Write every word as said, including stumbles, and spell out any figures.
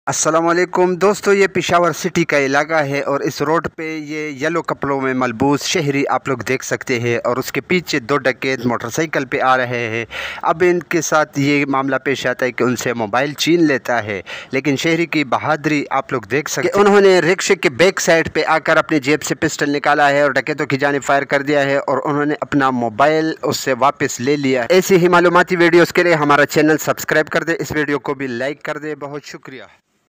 अस्सलामुअलैकुम दोस्तों, ये पेशावर सिटी का इलाका है और इस रोड पे ये येलो कपड़ों में मलबूस शहरी आप लोग देख सकते हैं और उसके पीछे दो डकैत मोटरसाइकिल पे आ रहे हैं। अब इनके साथ ये मामला पेश आता है कि उनसे मोबाइल छीन लेता है, लेकिन शहरी की बहादुरी आप लोग देख सकते हैं। उन्होंने रिक्शे के बैक साइड पे आकर अपनी जेब से पिस्टल निकाला है और डकैतों की जानिब फायर कर दिया है और उन्होंने अपना मोबाइल उससे वापस ले लिया। ऐसी ही मालूमाती वीडियोज़ के लिए हमारा चैनल सब्सक्राइब कर दे, इस वीडियो को भी लाइक कर दे। बहुत शुक्रिया।